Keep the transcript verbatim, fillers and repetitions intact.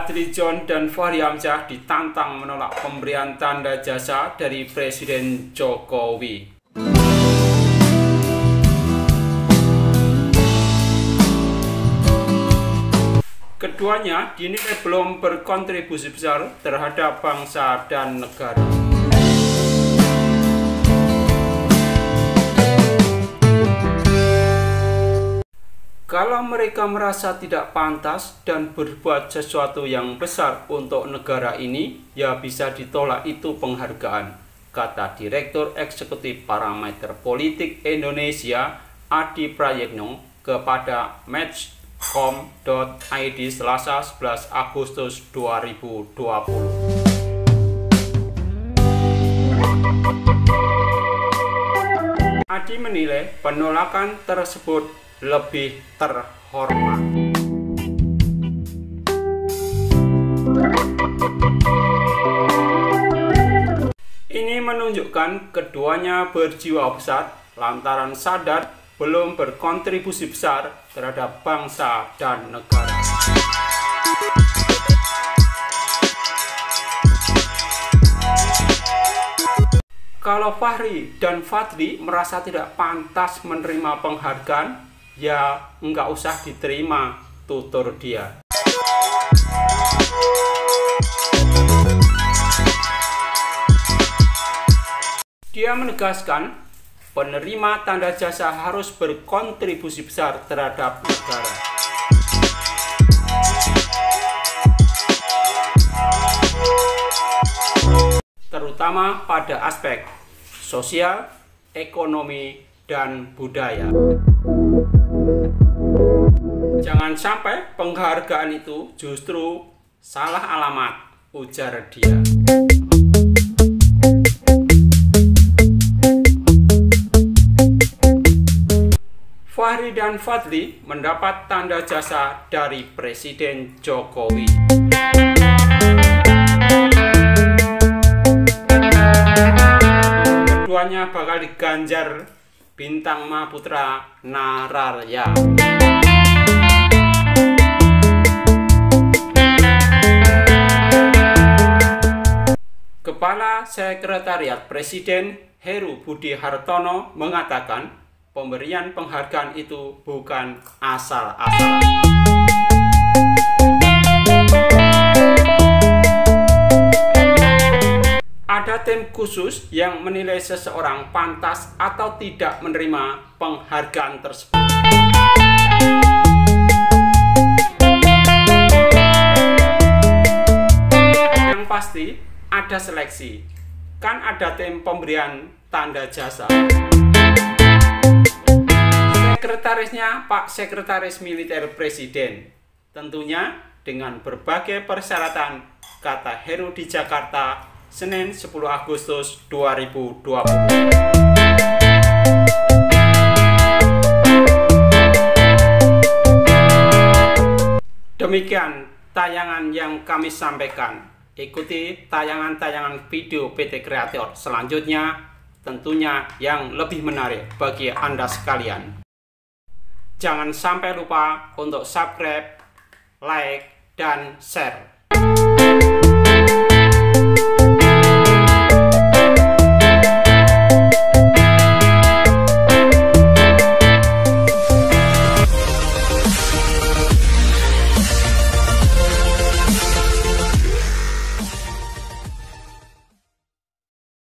Fadlizon dan Fahri Hamzah ditantang menolak pemberian tanda jasa dari Presiden Jokowi. Keduanya dinilai belum berkontribusi besar terhadap bangsa dan negara. Kalau mereka merasa tidak pantas dan berbuat sesuatu yang besar untuk negara ini, ya bisa ditolak itu penghargaan, kata Direktur Eksekutif Parameter Politik Indonesia Adi Prayitno kepada match titik com titik i d Selasa sebelas Agustus dua ribu dua puluh. Adi menilai penolakan tersebut lebih terhormat. Ini menunjukkan keduanya berjiwa besar lantaran sadar belum berkontribusi besar terhadap bangsa dan negara. Kalau Fahri dan Fadli merasa tidak pantas menerima penghargaan, ya nggak usah diterima, tutur dia. Dia menegaskan, penerima tanda jasa harus berkontribusi besar terhadap negara. Terutama pada aspek sosial, ekonomi, dan budaya. Jangan sampai penghargaan itu justru salah alamat, ujar dia. Fahri dan Fadli mendapat tanda jasa dari Presiden Jokowi. Keduanya bakal diganjar bintang Mahaputra Nararya. Kepala Sekretariat Presiden Heru Budi Hartono mengatakan pemberian penghargaan itu bukan asal-asalan. Ada tim khusus yang menilai seseorang pantas atau tidak menerima penghargaan tersebut. Yang pasti ada seleksi, kan ada tim pemberian tanda jasa. Sekretarisnya Pak Sekretaris Militer Presiden, tentunya dengan berbagai persyaratan, kata Heru di Jakarta, Senin sepuluh Agustus dua ribu dua puluh. Demikian tayangan yang kami sampaikan. Ikuti tayangan-tayangan video P T Kreator selanjutnya, tentunya yang lebih menarik bagi Anda sekalian. Jangan sampai lupa untuk subscribe, like, dan share.